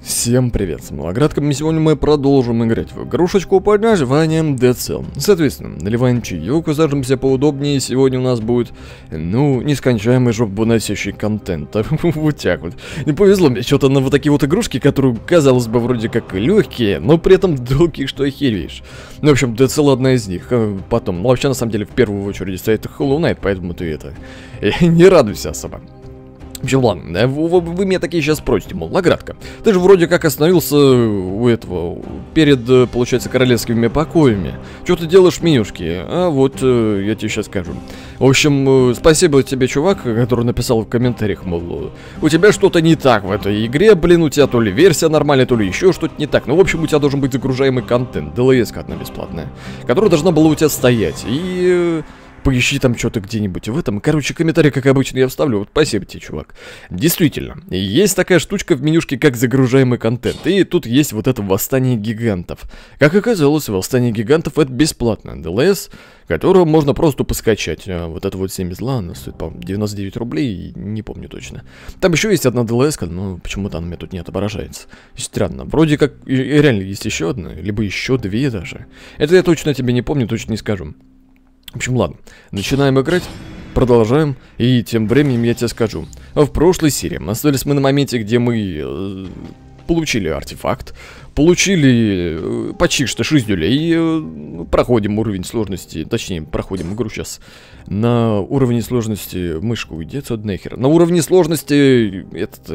Всем привет, с Малоградком, и сегодня мы продолжим играть в игрушечку под названием Dead Cell. Соответственно, наливаем чаек, сажимся поудобнее, и сегодня у нас будет, нескончаемый жопоносящий контент. Вот так вот. Не повезло мне что-то на вот такие вот игрушки, которые, казалось бы, вроде как легкие, но при этом долгие, что охереешь. Ну, в общем, Dead Cell одна из них. Потом, ну, вообще, на самом деле, в первую очередь стоит Hollow Knight, поэтому ты это... не радуйся особо. В общем, ладно, вы меня такие сейчас спросите, мол, Лаградка, ты же вроде как остановился у этого, перед, получается, королевскими покоями. Что ты делаешь в менюшке? А вот, я тебе сейчас скажу. В общем, спасибо тебе, чувак, который написал в комментариях, мол, у тебя что-то не так в этой игре, блин, у тебя то ли версия нормальная, то ли еще что-то не так. Ну, в общем, у тебя должен быть загружаемый контент, DLS-ка одна бесплатная, которая должна была у тебя стоять, и... Поищи там что-то где-нибудь в этом. Короче, комментарий, как обычно, я вставлю. Вот спасибо тебе, чувак. Действительно, есть такая штучка в менюшке, как загружаемый контент. И тут есть вот это восстание гигантов. Как оказалось, восстание гигантов это бесплатно. DLS, которого можно просто поскачать. Вот это вот 7 зла, она стоит, по-моему, 99 рублей, не помню точно. Там еще есть одна DLS, но почему-то она у меня тут не отображается. Странно. Вроде как реально есть еще одна, либо еще две даже. Это я точно тебе не помню, точно не скажу. В общем, ладно, начинаем играть, продолжаем, и тем временем я тебе скажу. В прошлой серии остались мы на моменте, где мы получили артефакт, получили почти что 6 дюлей, проходим уровень сложности, точнее, проходим игру сейчас на уровне сложности, мышка уйдет от нахер, на уровне сложности,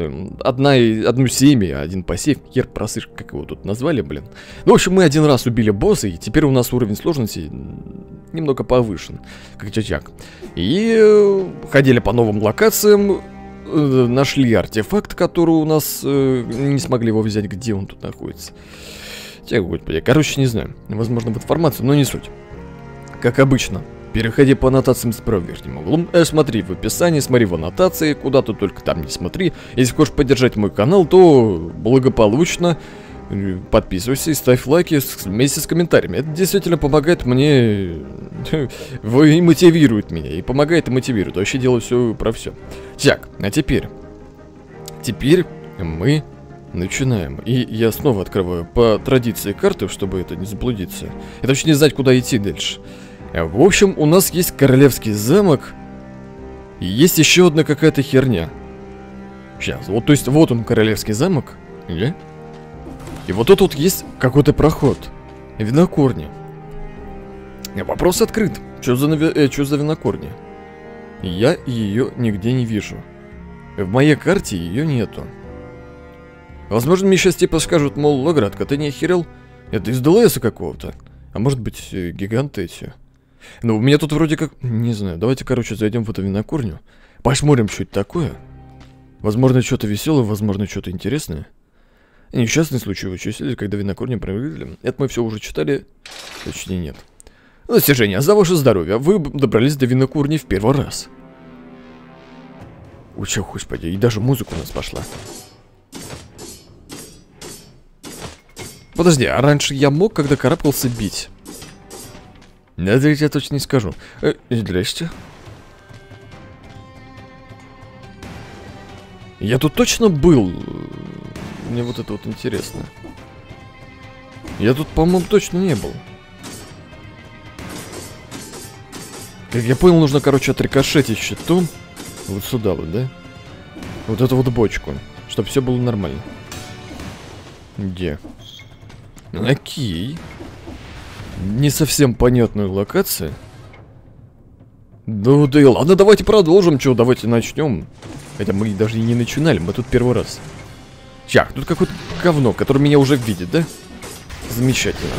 одну семьи, один пассив, хер просышь, как его тут назвали, блин. Ну, в общем, мы один раз убили босса, и теперь у нас уровень сложности немного повышен, как чачак. И ходили по новым локациям, нашли артефакт, который у нас не смогли его взять, где он тут находится. Тя, господи, короче, не знаю, возможно, в информацию, но не суть. Как обычно, переходи по аннотациям справа верхним углом, смотри в описании, смотри в аннотации, куда ты только там не смотри. Если хочешь поддержать мой канал, то благополучно подписывайся и ставь лайки вместе с комментариями. Это действительно помогает мне, и мотивирует меня, и помогает, и мотивирует. Вообще делаю все про все. Так, а теперь мы начинаем. И я снова открываю по традиции карты, чтобы это не заблудиться. И точно не знать, куда идти дальше. В общем, у нас есть королевский замок. И есть еще одна какая-то херня. Сейчас, вот, то есть, вот он, королевский замок. Да? И вот тут вот есть какой-то проход. Винокурня. Вопрос открыт. Что за винокурня? Я ее нигде не вижу. В моей карте ее нету. Возможно, мне сейчас типа скажут, мол, Лаградка, ты не охерел? Это из ДЛСа какого-то. А может быть, гиганты эти. Ну, у меня тут вроде как... Не знаю, давайте, короче, зайдем в эту винокурню. Посмотрим, что это такое. Возможно, что-то веселое, возможно, что-то интересное. Несчастный случай вычислили, когда винокурня проверили. Это мы все уже читали. Точнее, нет. Достижение. За ваше здоровье. Вы добрались до винокурни в первый раз. Ой, чё, господи, и даже музыка у нас пошла. Подожди, а раньше я мог, когда карабкался, бить? Нет, я точно не скажу. Здрасте. Я тут точно был. Мне вот это вот интересно. Я тут, по-моему, точно не был. Как я понял, нужно, короче, отрикошетить щитом. Вот сюда вот, да? Вот эту вот бочку. Чтобы все было нормально. Где? Окей. Не совсем понятная локация. Ну да и ладно, давайте продолжим. Чё, давайте начнем. Хотя мы даже и не начинали, мы тут первый раз. Так, тут какое-то говно, которое меня уже видит, да? Замечательно.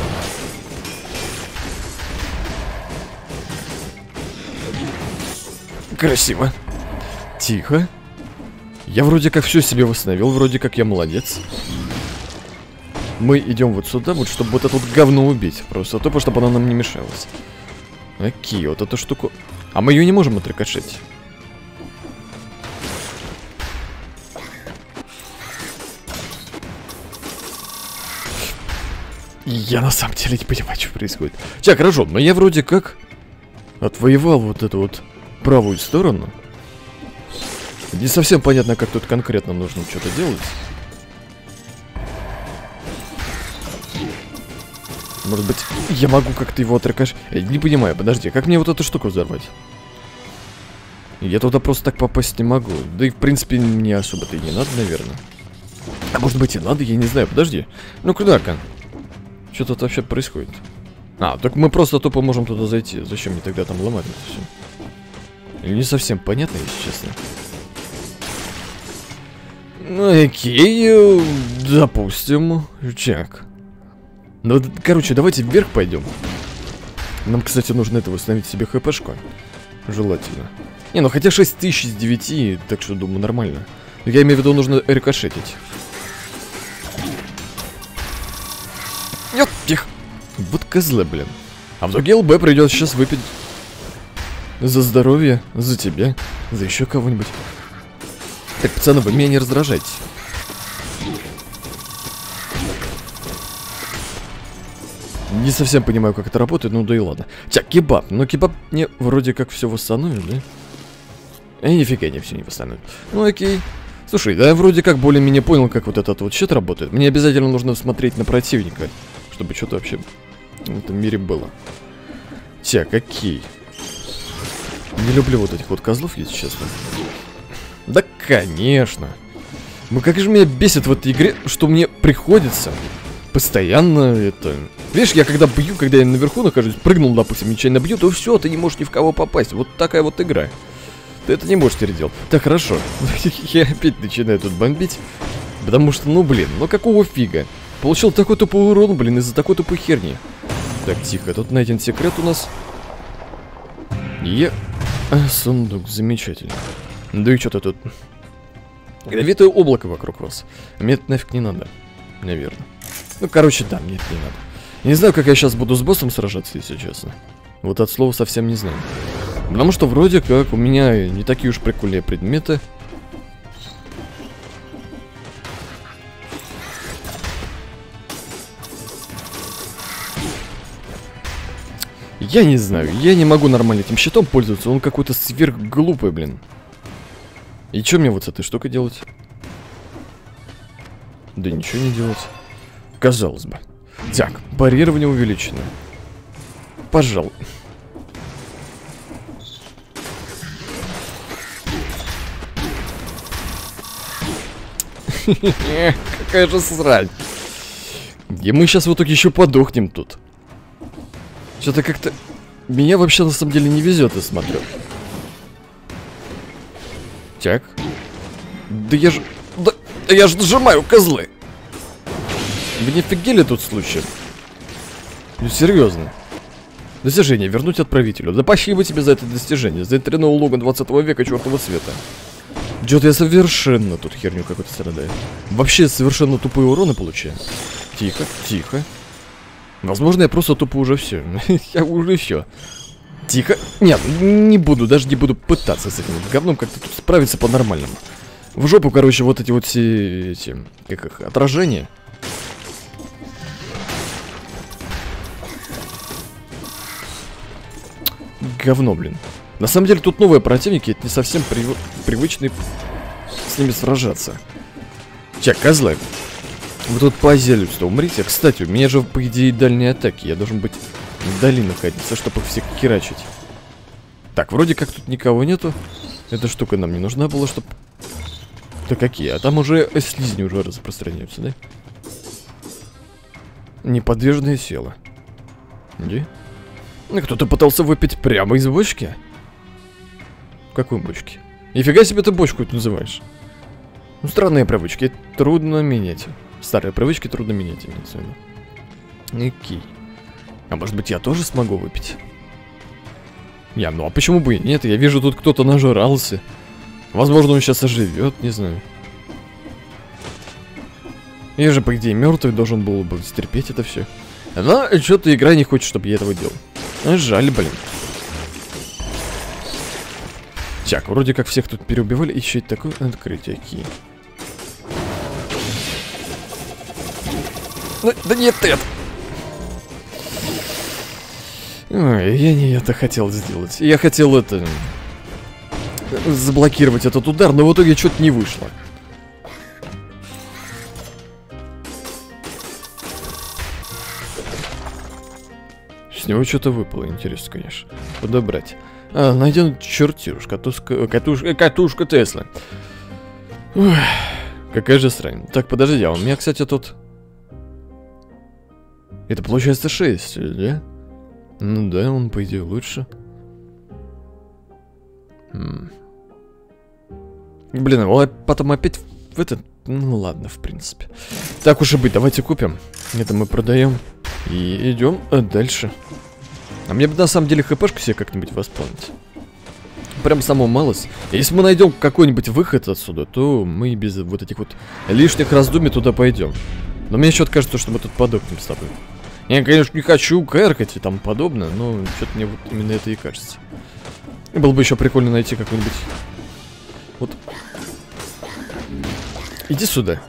Красиво. Тихо. Я вроде как все себе восстановил, вроде как я молодец. Мы идем вот сюда, вот чтобы вот это вот говно убить. Просто тупо, чтобы она нам не мешалась. Окей, вот эту штуку. А мы ее не можем отрикошетить. Я на самом деле не понимаю, что происходит. Так, хорошо, но я вроде как отвоевал вот эту вот правую сторону. Не совсем понятно, как тут конкретно нужно что-то делать. Может быть, я могу как-то его отрекаш... Я не понимаю, подожди, как мне вот эту штуку взорвать? Я туда просто так попасть не могу. Да и в принципе мне особо-то и не надо, наверное. А может быть и надо, я не знаю, подожди. Ну куда-ка? Что тут вообще происходит? А, так мы просто тупо можем туда зайти. Зачем мне тогда там ломать это все? Или не совсем понятно, если честно. Ну окей, допустим. Чак. Ну, короче, давайте вверх пойдем. Нам, кстати, нужно это восстановить себе хпшку. Желательно. Не, ну хотя 6000 из 9, так что думаю, нормально. Я имею в виду, нужно рикошетить. Нет, тихо. Вот козлы, блин. А в итоге ЛБ придется сейчас выпить. За здоровье, за тебя, за еще кого-нибудь. Так, пацаны, вы меня не раздражайте. Не совсем понимаю, как это работает, ну да и ладно. Так, кебаб. Но кебаб мне вроде как все восстановит, да? Нифига не все не восстановит. Ну окей. Слушай, да я вроде как более-менее понял, как вот этот вот щит работает. Мне обязательно нужно смотреть на противника, чтобы что-то вообще в этом мире было. Так, окей. Не люблю вот этих вот козлов, если честно. Да, конечно. Ну как же меня бесит в этой игре, что мне приходится постоянно это... Видишь, я когда бью, когда я наверху нахожусь, прыгнул, допустим, нечаянно бью, то все, ты не можешь ни в кого попасть. Вот такая вот игра. Ты это не можешь теперь делать. Так, хорошо. Я опять начинаю тут бомбить. Потому что, ну блин, ну какого фига? Получил такой тупой урон, блин, из-за такой тупой херни. Так, тихо, тут найден секрет у нас. Сундук, замечательно. Да и что-то тут... Ядовитое облако вокруг вас. Мне это нафиг не надо. Наверное. Ну, короче, да, мне это не надо. Не знаю, как я сейчас буду с боссом сражаться, если честно. Вот от слова совсем не знаю. Потому что вроде как у меня не такие уж прикольные предметы. Я не знаю, я не могу нормально этим щитом пользоваться, он какой-то сверхглупый, блин. И что мне вот с этой штукой делать? Да ничего не делать. Казалось бы. Так, парирование увеличено. Пожалуй. Какая же срань. И мы сейчас в итоге еще подохнем тут. Что-то как-то... Меня вообще на самом деле не везет, я смотрю. Так. Да я же... Да я же нажимаю, козлы. Вы не офигели тут случаем? Ну серьезно. Достижение. Вернуть отправителю. Да спасибо тебе за это достижение. За тренного лога 20 века чертова света. Что-то я совершенно тут херню какую-то страдаю. Вообще совершенно тупые уроны получаю. Тихо, тихо. Возможно, я просто тупо уже все. Я уже все. Тихо. Нет, не буду, даже не буду пытаться с этим говном как-то тут справиться по-нормальному. В жопу, короче, вот эти вот все эти, как их, отражения. Говно, блин. На самом деле тут новые противники, это не совсем привычный с ними сражаться. Чак, козлы. Вы тут по-зелюсь-то умрите. Кстати, у меня же, по идее, дальние атаки. Я должен быть вдали находиться, чтобы их всех херачить. Так, вроде как тут никого нету. Эта штука нам не нужна была, чтобы... Да какие? А там уже слизни уже распространяются, да? Неподвижное тело. Где? Кто-то пытался выпить прямо из бочки? Какой бочки? Нифига себе ты бочку это называешь. Ну, странные привычки, трудно менять. Старые привычки трудно менять, имеется в виду. Окей. А может быть я тоже смогу выпить? Ну а почему бы и нет? Я вижу, тут кто-то нажрался. Возможно, он сейчас оживет, не знаю. Я же, по идее, мертвый должен был бы стерпеть это все. Но что-то игра не хочет, чтобы я этого делал. Жаль, блин. Так, вроде как всех тут переубивали. Еще и такое открытие. Окей. Да нет, это. Ой, я не это хотел сделать. Я хотел это... заблокировать этот удар, но в итоге что-то не вышло. него что-то выпало, интересно, конечно. Подобрать. Найден чертеж, катушка Тесла. Ух, какая же срань. Так, подожди, а у меня, кстати, тут... Это получается 6, да? Ну да, он, по идее, лучше. Блин, а потом опять в этот... Ну ладно, в принципе. Так уж и быть, давайте купим. Это мы продаем. И идем дальше. А мне бы на самом деле хпшку себе как-нибудь восполнить. Прям самую малость. Если мы найдем какой-нибудь выход отсюда, то мы без вот этих вот лишних раздумий туда пойдем. Но мне что-то кажется, что мы тут подохнем с тобой. Я, конечно, не хочу кэркать и тому подобное, но что-то мне вот именно это и кажется. И было бы еще прикольно найти какой-нибудь... Вот. Иди сюда.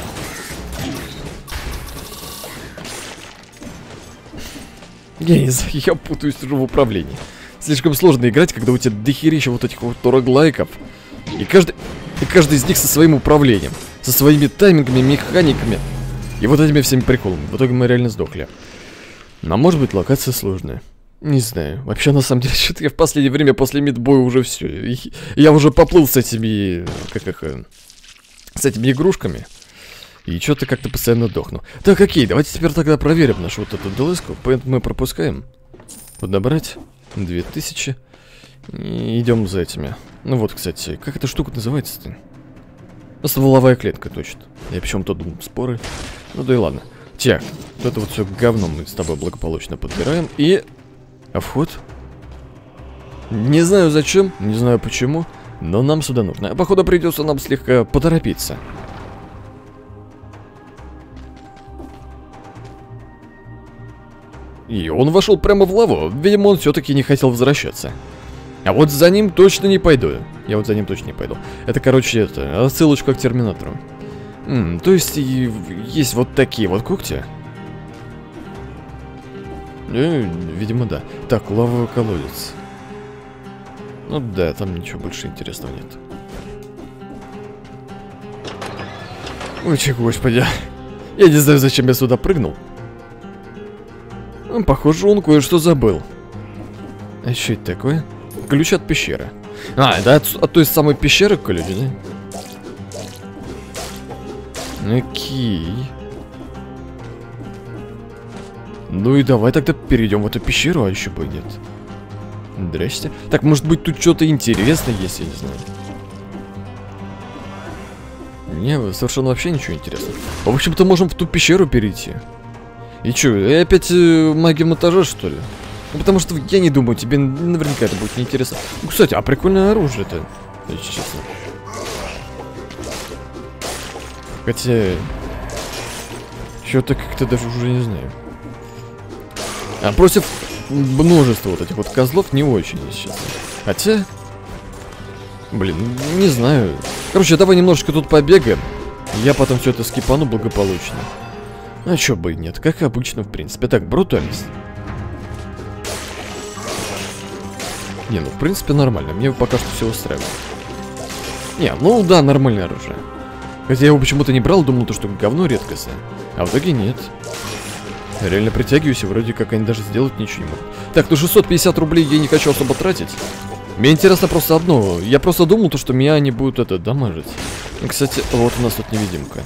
Я не знаю, я путаюсь уже в управлении. Слишком сложно играть, когда у тебя дохерища вот этих вот роглайков. И каждый из них со своим управлением. Со своими таймингами, механиками. И вот этими всеми приколами. В итоге мы реально сдохли. А может быть, локация сложная. Не знаю. Вообще, на самом деле, что-то я в последнее время после мидбоя уже все. Я уже поплыл с этими... с этими игрушками. И что-то как-то постоянно дохну. Так, окей, давайте теперь тогда проверим нашу вот эту ДЛС-ку. Мы пропускаем. Подобрать 2000. И идем за этими. Ну вот, кстати, как эта штука называется-то? Стволовая клетка, точно. Я почему-то думал, споры. Ну да и ладно. Так, вот это вот все говно мы с тобой благополучно подбираем. И... А вход? Не знаю зачем, не знаю почему, но нам сюда нужно. Походу придется нам слегка поторопиться. И он вошел прямо в лаву. Видимо, он все-таки не хотел возвращаться. А вот за ним точно не пойду. Я вот за ним точно не пойду. Это, короче, это отсылочка к Терминатору. То есть есть вот такие вот когти. Видимо, да. Так, лавовый колодец. Ну да, там ничего больше интересного нет. Ой, господи. Я не знаю, зачем я сюда прыгнул. Похоже, он кое-что забыл. А что это такое? Ключ от пещеры. Это от той самой пещеры ключ, да? Окей. Ну и давай тогда перейдем в эту пещеру, а еще бы нет. Здрасте. Так, может быть, тут что-то интересное есть, я не знаю. Не, совершенно вообще ничего интересного. В общем-то, можем в ту пещеру перейти. И что, опять магия монтажа, что ли? Ну, потому что я не думаю, тебе наверняка это будет неинтересно. Ну, кстати, а прикольное оружие-то, если честно. Хотя... Что-то как-то даже уже не знаю. А против множества вот этих вот козлов не очень, если честно. Хотя... Блин, не знаю. Короче, давай немножечко тут побегаем. Я потом все это скипану благополучно. А чё бы и нет, как обычно, в принципе. Так, брутальность. Не, ну в принципе нормально. Мне пока что все устраивает. Не, ну да, нормальное оружие. Хотя я его почему-то не брал, думал, что говно редкостное. А в итоге нет. Реально притягиваюсь, и вроде как они даже сделать ничего не могут. Так, ну 650 рублей я не хочу особо тратить. Мне интересно просто одно. Я просто думал, что меня они будут это дамажить. И, кстати, вот у нас тут невидимка.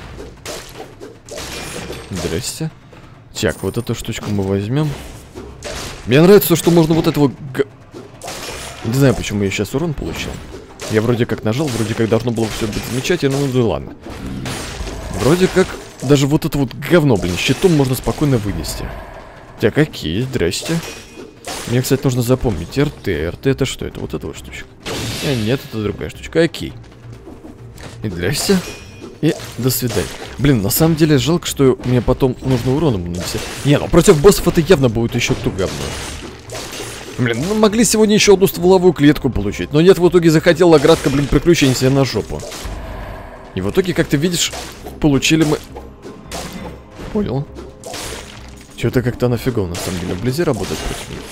Здрасте. Так, вот эту штучку мы возьмем. Мне нравится то, что можно вот этого... Не знаю, почему я сейчас урон получил. Я вроде как нажал, вроде как должно было все быть замечательно, ну да ладно. Вроде как даже вот это вот говно, блин, щитом можно спокойно вынести. Так, окей, здрасте. Мне, кстати, нужно запомнить РТ. РТ это что? Это вот эта вот штучка? Нет, это другая штучка. Окей. И здрасте. И до свидания. Блин, на самом деле жалко, что мне потом нужно уроном нанести. Не, ну против боссов это явно будет еще то говно. Блин, ну могли сегодня еще одну стволовую клетку получить. Но нет, в итоге захотел оградка, блин, приключений себе на жопу. И в итоге, как ты видишь, получили мы... Понял. Что-то как-то нафигово, на самом деле, вблизи работать против них.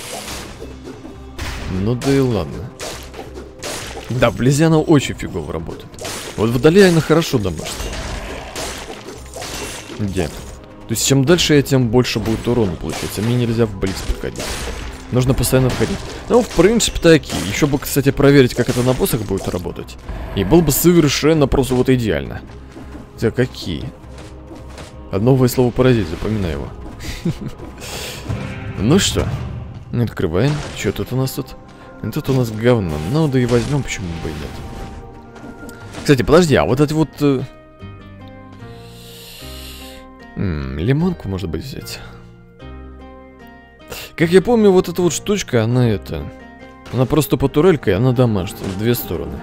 Ну да и ладно. Да, вблизи она очень фигово работает. Вот вдали она хорошо дамажит. Где? То есть, чем дальше я, тем больше будет урона получается. Мне нельзя в блиц подходить. Нужно постоянно входить. Ну, в принципе, такие. Еще бы, кстати, проверить, как это на боссах будет работать. И было бы совершенно просто вот идеально. Хотя какие? Новое слово «паразит», запоминай его. Ну что, открываем. Что тут у нас тут? Тут у нас говно. Ну, да и возьмем, почему бы и нет. Кстати, подожди, а вот эти вот... лимонку, может быть, взять. Как я помню, вот эта вот штучка, она это... Она просто по турелькой, она дамажит в две стороны.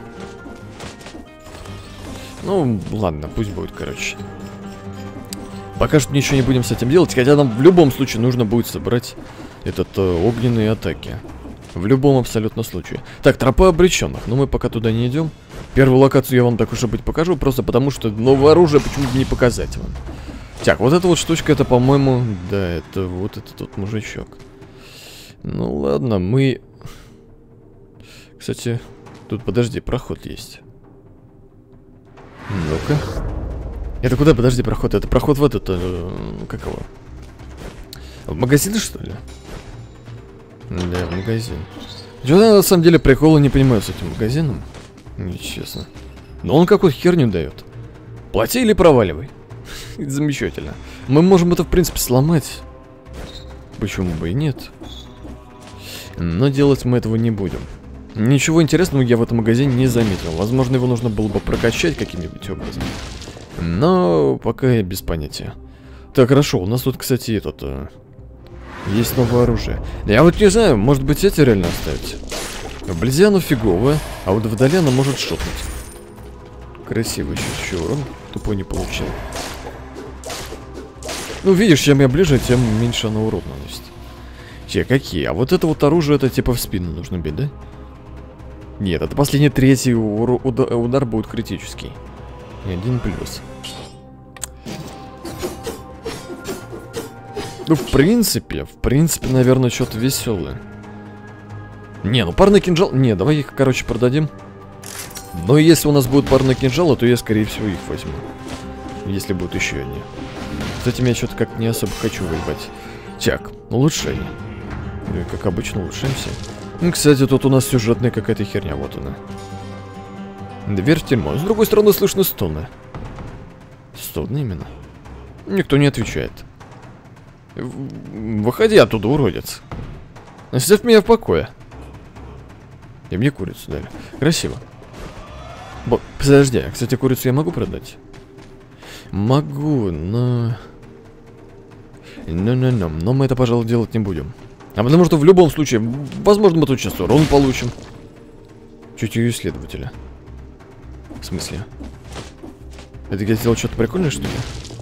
Ну, ладно, пусть будет, короче. Пока что ничего не будем с этим делать, хотя нам в любом случае нужно будет собрать этот огненные атаки. В любом абсолютно случае. Так, тропа обреченных, но мы пока туда не идем. Первую локацию я вам так уж и быть покажу, просто потому что новое оружие почему-то не показать вам. Так, вот эта вот штучка, это, по-моему, да, это вот этот вот мужичок. Ну ладно, мы... Кстати, тут, подожди, проход есть. Ну-ка. Это куда, подожди, проход? Это проход в этот, как его? В магазин, что ли? Да, в магазин. Что-то на самом деле прикола не понимаю с этим магазином. Нечестно. Но он какую-то херню дает. Плати или проваливай. Замечательно. Мы можем это, в принципе, сломать. Почему бы и нет? Но делать мы этого не будем. Ничего интересного я в этом магазине не заметил. Возможно, его нужно было бы прокачать каким-нибудь образом. Но пока я без понятия. Так, хорошо, у нас тут, кстати, этот... есть новое оружие. Я вот не знаю, может быть, эти реально оставить. Вблизи оно фиговое, а вот вдали оно может шотнуть. Красиво еще урон. Тупо не получил. Ну, видишь, чем я ближе, тем меньше оно урон наносит. Че, какие? А вот это вот оружие, это типа в спину нужно бить, да? Нет, это последний третий удар будет критический. И 1+. Ну, в принципе, наверное, что-то веселое. Не, ну парный кинжал... Не, давай их, короче, продадим. Но если у нас будут парные кинжалы, то я, скорее всего, их возьму. Если будут еще одни. С этим я что-то как не особо хочу воевать. Так, улучшение. Как обычно, улучшаемся. Ну, кстати, тут у нас сюжетная какая-то херня, вот она. Дверь в тюрьму. С другой стороны, слышно стоны. Стоны именно. Никто не отвечает. Выходи оттуда, уродец. Оставь меня в покое. И мне курицу дали. Красиво. Подожди, а, кстати, курицу я могу продать? Могу, но... Но мы это, пожалуй, делать не будем. А потому что в любом случае, возможно, мы тут сейчас урон получим. Чутье исследователя. В смысле? Это я сделал что-то прикольное, что ли?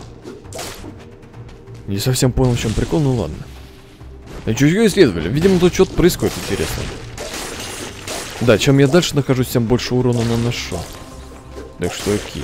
Не совсем понял, в чем прикол, ну ладно. Чутье исследователя. Видимо, тут что-то происходит интересное. Да, чем я дальше нахожусь, тем больше урона наношу. Так что окей.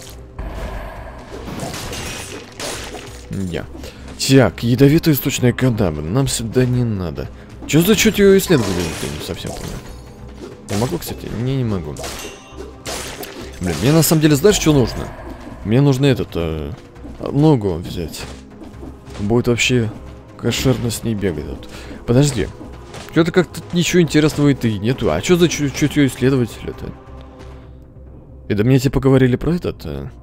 Так, ядовитая источная кадабра. Нам сюда не надо. Что за чутье исследователя? Я не совсем понял. Я могу, кстати? Не могу. Блин, мне на самом деле знаешь, что нужно? Мне нужно этот, ногу взять. Будет вообще кошерно с ней бегать тут. Подожди. Что-то как-то ничего интересного и нету. А что за чутье исследователь это? И да мне типа говорили про этот.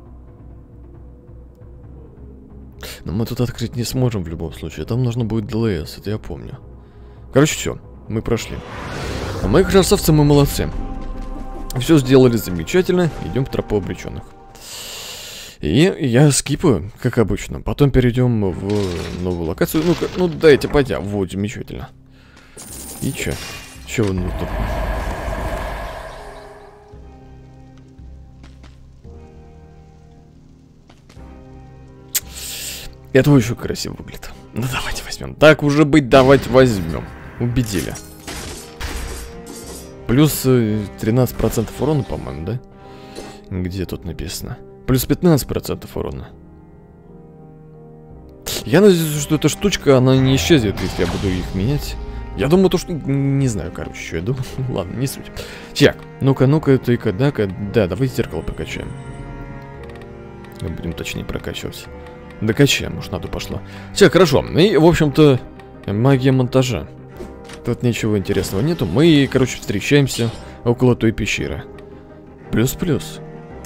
Но мы тут открыть не сможем в любом случае. Там нужно будет ДЛС, это я помню. Короче, все, мы прошли. А мы красавцы, мы молодцы. Все сделали замечательно. Идем в тропу обреченных. И я скипаю, как обычно. Потом перейдем в новую локацию. Ну-ка, ну дайте пойдя. Вот, замечательно. И че? Че вы тут? Это очень красиво выглядит. Ну давайте возьмем. Так уже быть, давайте возьмем. Убедили. Плюс 13% урона, по-моему, да? Где тут написано? Плюс 15% урона. Я надеюсь, что эта штучка, она не исчезнет, если я буду их менять. Я думаю, то, что... Не знаю, короче, что я думаю. Ладно, не суть. Так, ну-ка, да, давайте зеркало прокачаем. Мы будем точнее прокачивать. Докачаем, уж на то пошло. Все, хорошо. И, в общем-то, магия монтажа. Тут ничего интересного нету. Мы, короче, встречаемся около той пещеры. Плюс-плюс.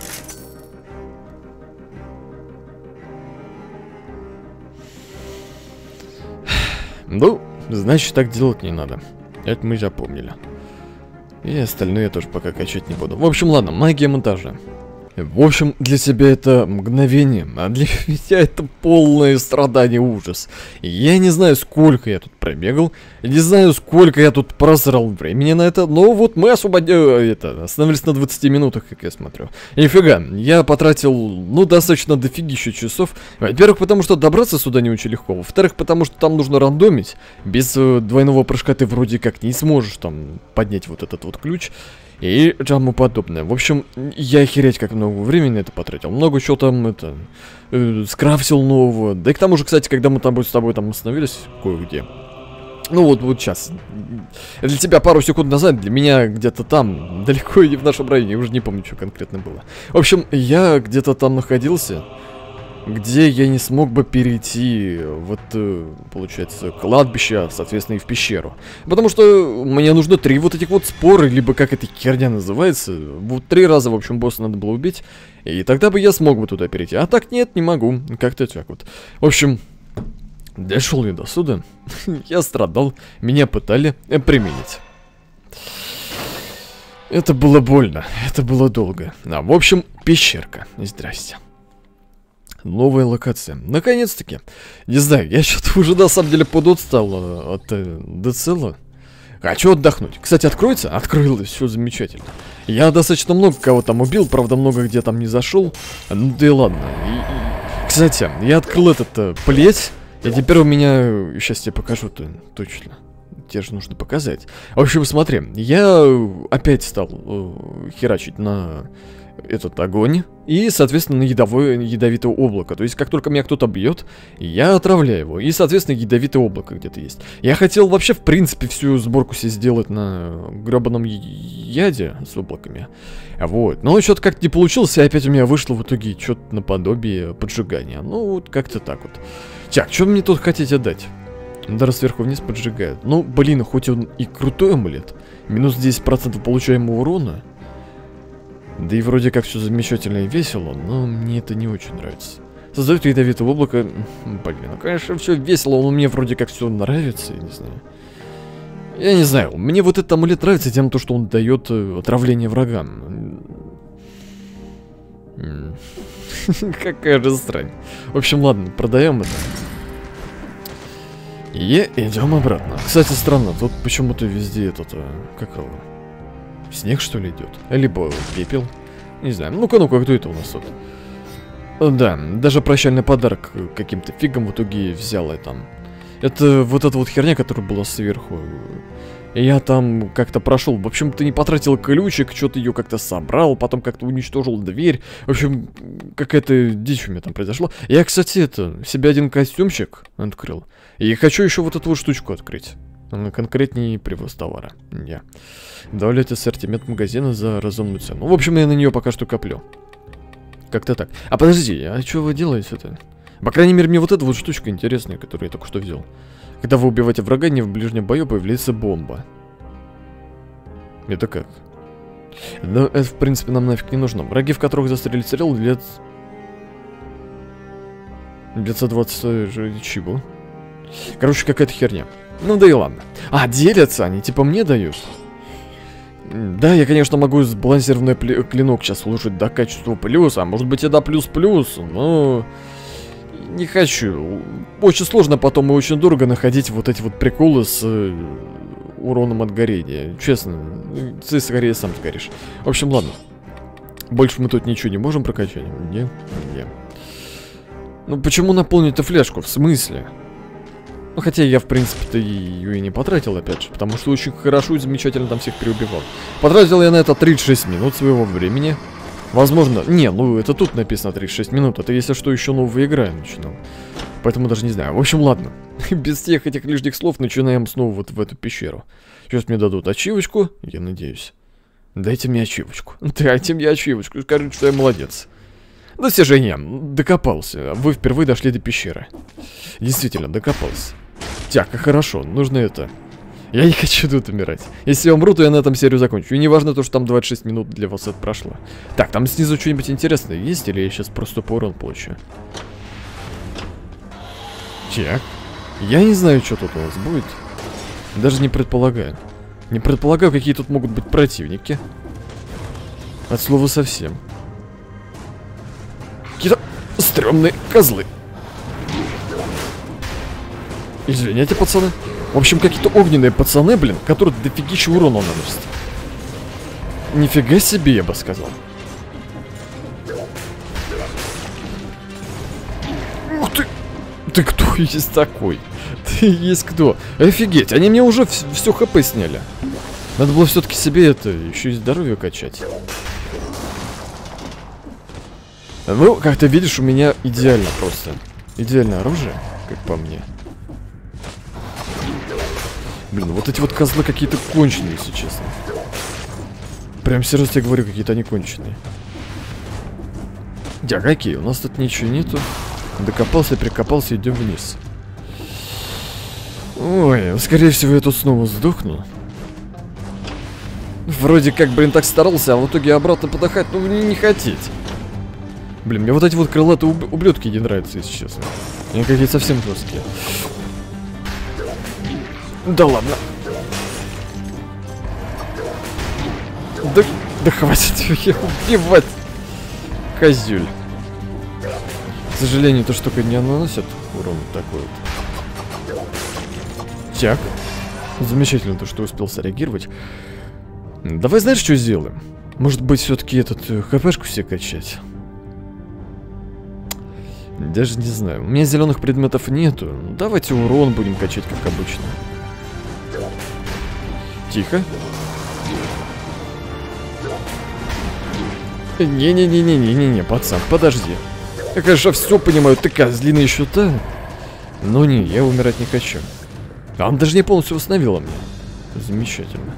Ну, значит, так делать не надо. Это мы запомнили. И остальное я тоже пока качать не буду. В общем, ладно, магия монтажа. В общем, для тебя это мгновение, а для меня это полное страдание, ужас. Я не знаю, сколько я тут пробегал, не знаю, сколько я тут просрал времени на это, но вот мы остановились на 20 минутах, как я смотрю. И нифига, я потратил, ну, достаточно дофигища часов. Во-первых, потому что добраться сюда не очень легко. Во-вторых, потому что там нужно рандомить. Без двойного прыжка ты вроде как не сможешь там поднять вот этот вот ключ. И тому подобное. В общем, я охереть как много времени на это потратил. Много чего там скрафтил нового. Да и к тому же, кстати, когда мы там с тобой там остановились кое-где. Ну вот сейчас. Для тебя пару секунд назад, для меня где-то там, далеко и в нашем районе, я уже не помню, что конкретно было. В общем, я где-то там находился, где я не смог бы перейти, вот, получается, кладбище, соответственно, и в пещеру. Потому что мне нужно 3 вот этих вот споры, либо как эта херня называется. Вот 3 раза, в общем, босса надо было убить, и тогда бы я смог бы туда перейти. А так нет, не могу, как-то так вот. В общем, дошел я до сюда, я страдал, меня пытали применить. Это было больно, это было долго. А, в общем, пещерка, здрасте. Новая локация. Наконец-таки. Не знаю, я что-то уже на самом деле подустал от Децела. Хочу отдохнуть. Кстати, откроется? Открылось, все замечательно. Я достаточно много кого там убил, правда, много где там не зашел. Ну да и ладно. Кстати, я открыл этот плеть, и теперь у меня... Сейчас тебе покажу-то точно. Тебе же нужно показать. В общем, смотри, я опять стал херачить на... этот огонь и, соответственно, на ядовитое облако. То есть, как только меня кто-то бьет, я отравляю его. И, соответственно, ядовитое облако где-то есть. Я хотел вообще, в принципе, всю сборку себе сделать на гребаном яде с облаками. Вот. Но что-то как-то не получилось, и опять у меня вышло в итоге что-то наподобие поджигания. Ну, вот как-то так вот. Так, что мне тут хотите дать? Удар сверху вниз поджигает. Ну, блин, хоть он и крутой амулет. Минус 10% получаемого урона. Да и вроде как все замечательно и весело, но мне это не очень нравится. Создает ядовитое облако. Блин, ну конечно все весело, но мне вроде как все нравится, я не знаю. Я не знаю, мне вот этот амулет нравится тем, что он дает отравление врагам. Какая же срань. В общем, ладно, продаем это. И идем обратно. Кстати, странно, тут почему-то везде этот, как его... Снег, что ли, идет? Либо пепел. Не знаю. Ну-ка, кто это у нас тут? Да, даже прощальный подарок каким-то фигом в итоге взял я там. Это вот эта вот херня, которая была сверху. Я там как-то прошел. В общем, ты не потратил ключик, что-то ее как-то собрал, потом как-то уничтожил дверь. В общем, какая-то дичь у меня там произошла. Я, кстати, себе один костюмчик открыл. И хочу еще вот эту вот штучку открыть. Конкретнее привоз товара. Я. Добавляйте ассортимент магазина за разумную цену. В общем, я на нее пока что коплю. Как-то так. А подожди, а что вы делаете-то? По крайней мере, мне вот эта вот штучка интересная, которую я только что взял. Когда вы убиваете врага, не в ближнем бою появляется бомба. Это как? Ну, это, в принципе, нам нафиг не нужно. Враги, в которых застрелить стрел, длятся 20 чего? Короче, какая-то херня. Ну да и ладно. А, делятся они, типа мне дают. Да, я, конечно, могу сбалансированный клинок сейчас улучшить до качества плюс, а может быть и до плюс-плюс, но... Не хочу. Очень сложно потом и очень дорого находить вот эти вот приколы с уроном от горения. Честно, ты скорее сам сгоришь. В общем, ладно. Больше мы тут ничего не можем прокачать? Не? Не. Ну почему наполнить-то фляжку? В смысле? Ну, хотя я, в принципе-то, ее и не потратил, опять же, потому что очень хорошо и замечательно там всех переубивал. Потратил я на это 36 минут своего времени. Возможно... Не, ну, это тут написано 36 минут. Это, если что, еще новая игра я начинал. Поэтому даже не знаю. В общем, ладно. Без всех этих лишних слов начинаем снова вот в эту пещеру. Сейчас мне дадут ачивочку, я надеюсь. Дайте мне ачивочку. Дайте мне ачивочку. Скажите, что я молодец. Достижение. Докопался. Вы впервые дошли до пещеры. Действительно, докопался. Так, хорошо. Нужно это... Я не хочу тут умирать. Если я умру, то я на этом серию закончу. И не важно то, что там 26 минут для вас это прошло. Так, там снизу что-нибудь интересное есть? Или я сейчас просто по урон получу? Так. Я не знаю, что тут у нас будет. Даже не предполагаю. Не предполагаю, какие тут могут быть противники. От слова совсем. Какие-то стрёмные козлы. Извините, пацаны. В общем, какие-то огненные пацаны, блин, которые дофигища урона наносят. Нифига себе, я бы сказал. Ух ты! Ты кто есть такой? Ты есть кто? Офигеть, они мне уже все хп сняли. Надо было все-таки себе это, еще и здоровье качать. Ну, как ты видишь, у меня идеально просто. Идеальное оружие, как по мне. Блин, вот эти вот козлы какие-то конченые, если честно. Прям серьезно тебе говорю, какие-то они конченые. Да, какие? У нас тут ничего нету. Докопался, прикопался, идем вниз. Ой, скорее всего, я тут снова сдохну. Вроде как, блин, так старался, а в итоге обратно подохать, ну, не хотеть. Блин, мне вот эти вот крылатые ублюдки не нравятся, если честно. Они какие-то совсем жесткие. Да ладно. Да хватит ее убивать. Козюль. К сожалению, эта штука не наносит урон такой вот. Так. Замечательно то, что успел среагировать. Давай знаешь, что сделаем? Может быть, все-таки этот хпшку себе качать? Даже не знаю. У меня зеленых предметов нету. Давайте урон будем качать, как обычно. Тихо. Не-не-не-не-не-не, пацан, подожди. Я, конечно, все понимаю, ты козлина еще та. Но не, я умирать не хочу. А он даже не полностью восстановила мне. Замечательно.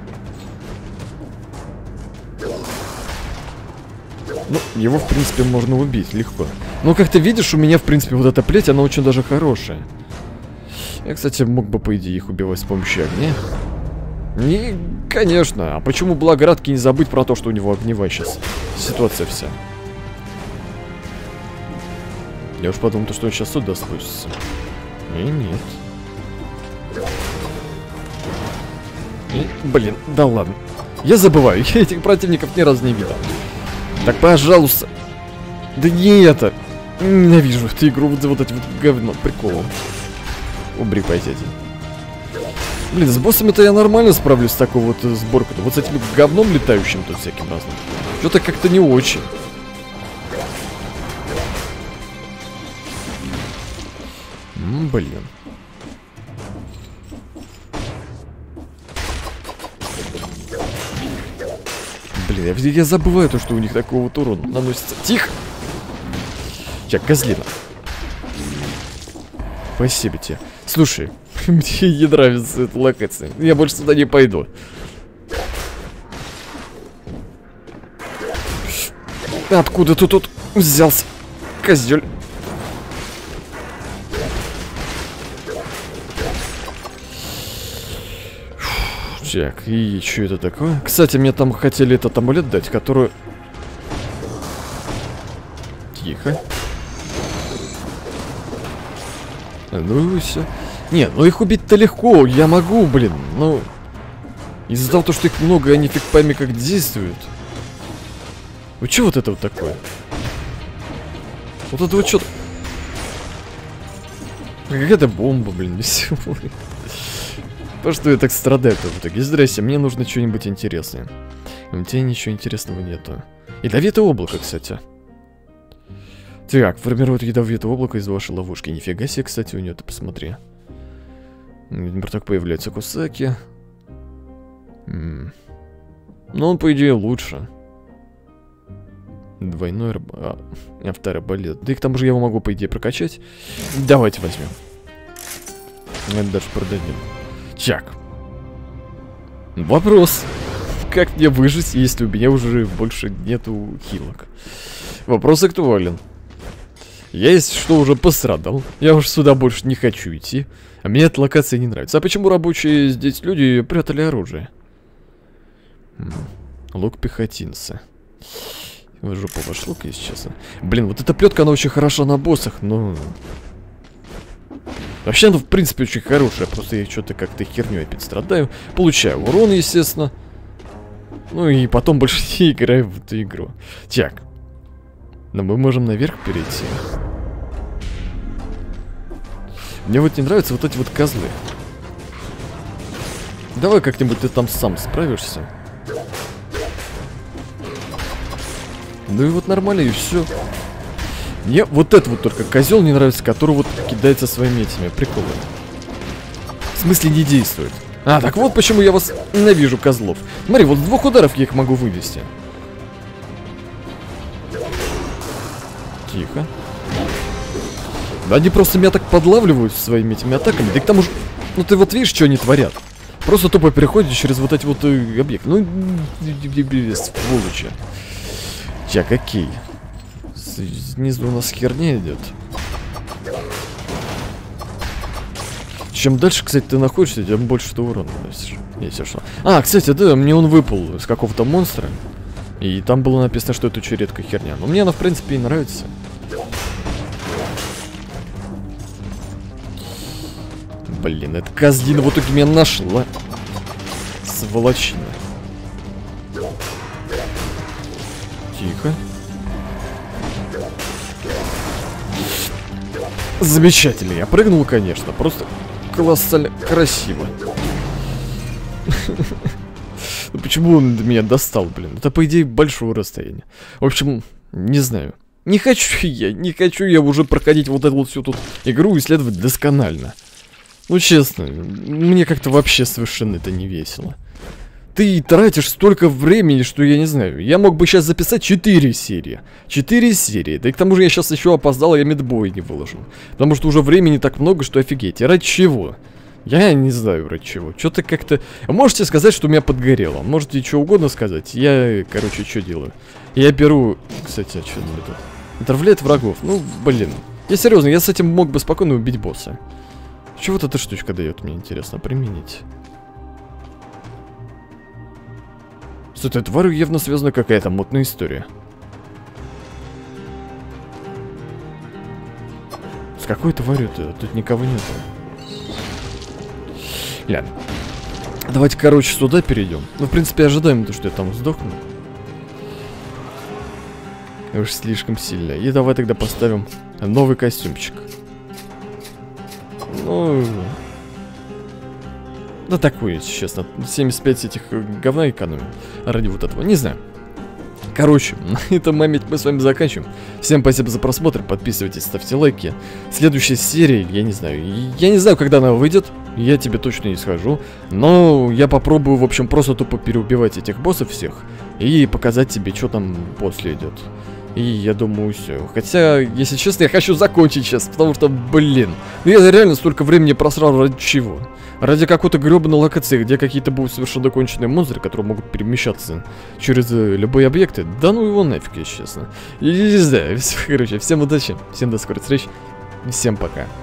Ну, его, в принципе, можно убить легко. Но, как ты видишь, у меня, в принципе, вот эта плеть, она очень даже хорошая. Я, кстати, мог бы, по идее, их убивать с помощью огня. Не, конечно. А почему Благорадки не забыть про то, что у него огневая сейчас ситуация вся? Я уж подумал, что он сейчас сюда спустится. И нет. И, блин, да ладно. Я забываю, я этих противников ни разу не видел. Так, пожалуйста. Да не это. Ненавижу эту игру, вот эти вот говно, приколом. Убри, пойдите. Блин, с боссами-то я нормально справлюсь с такой вот сборкой. Вот с этим говном летающим тут всяким разным. Что-то как-то не очень. Блин. Блин, я забываю то, что у них такого вот урона наносится. Тихо! Чак, козлина. Спасибо тебе. Слушай, мне не нравится эта локация. Я больше сюда не пойду. Откуда ты тут взялся, козёль? Так, и что это такое? Кстати, мне там хотели этот амулет дать, который... Тихо. Ну и все. Не, ну их убить-то легко, я могу, блин. Ну, из-за того, что их много, они фиг пойми как действуют. Ну что вот это вот такое? Вот это вот что-то... Какая-то бомба, блин, веселая. То, что я так страдаю в итоге. Здрасте, мне нужно что-нибудь интересное. У тебя ничего интересного нету. Ядовитое облако, кстати. Так, формирует ядовитое облако из вашей ловушки. Нифига себе, кстати, у нее, ты посмотри. Например, так появляются кусаки. Ну, он, по идее, лучше. Двойной автораболет. Да и к тому же я его могу, по идее, прокачать. Давайте возьмем. Это даже продадим. Так. Вопрос. Как мне выжить, если у меня уже больше нету хилок? Вопрос актуален. Я, если что, уже пострадал. Я уж сюда больше не хочу идти. А мне эта локация не нравится. А почему рабочие здесь люди прятали оружие? Лук пехотинца. В жопу ваш лук, если честно. Блин, вот эта плетка, она очень хороша на боссах, но... Вообще, она, в принципе, очень хорошая. Просто я что-то как-то херню опять страдаю. Получаю урон, естественно. Ну и потом больше не играю в эту игру. Так. Но мы можем наверх перейти. Мне вот не нравятся вот эти вот козлы. Давай как-нибудь ты там сам справишься. Ну и вот нормально, и все. Мне вот этот вот только козел не нравится, который вот кидается своими этими приколами. В смысле не действует. А, так вот почему я вас ненавижу, козлов. Смотри, вот с 2 ударов я их могу вывести. Тихо. Да они просто меня так подлавливают своими этими атаками. Да к тому же, ну ты вот видишь, что они творят. Просто тупо переходят через вот эти вот объекты. Ну, сволочи. Так, окей. Снизу у нас херня идет. Чем дальше, кстати, ты находишься, тем больше ты урона наносишь. Если что. А, кстати, да, мне он выпал из какого-то монстра. И там было написано, что это очень редкая херня. Но мне она, в принципе, и нравится. Блин, эта козлина в итоге меня нашла. Сволочина. Тихо. Замечательно, я прыгнул, конечно. Просто колоссально красиво. Ну почему он до меня достал, блин? Это, по идее, большое расстояние. В общем, не знаю. Не хочу я уже проходить вот эту вот всю тут игру и исследовать досконально. Ну, честно, мне как-то вообще совершенно это не весело. Ты тратишь столько времени, что я не знаю. Я мог бы сейчас записать 4 серии. 4 серии. Да и к тому же я сейчас еще опоздал, я медбой не выложил. Потому что уже времени так много, что офигеть. И ради чего? Я не знаю, ради чего. Что-то как-то... Можете сказать, что у меня подгорело. Можете что угодно сказать. Я, короче, что делаю? Я беру... Кстати, а что это? Отравляет врагов. Ну, блин. Я серьезно, я с этим мог бы спокойно убить босса. Чего вот эта штучка дает, мне интересно применить. С этой тварью явно связана какая-то мутная история. С какой тварью-то? Тут никого нету. Ладно. Давайте, короче, сюда перейдем. Ну, в принципе, ожидаем то, что я там сдохну. Уж слишком сильно. И давай тогда поставим новый костюмчик. Ну... Да такой, если честно. 75 этих говна экономим. Ради вот этого. Не знаю. Короче, на этом момент мы с вами заканчиваем. Всем спасибо за просмотр. Подписывайтесь, ставьте лайки. Следующая серия, я не знаю. Я не знаю, когда она выйдет. Я тебе точно не скажу. Но я попробую, в общем, просто тупо переубивать этих боссов всех. И показать тебе, что там после идет. И я думаю, все. Хотя, если честно, я хочу закончить сейчас, потому что, блин, ну я реально столько времени просрал ради чего? Ради какой-то гребаной локации, где какие-то будут совершенно конченые монстры, которые могут перемещаться через любые объекты. Да ну его нафиг, если честно. И не знаю, короче, всем удачи, всем до скорых встреч, всем пока.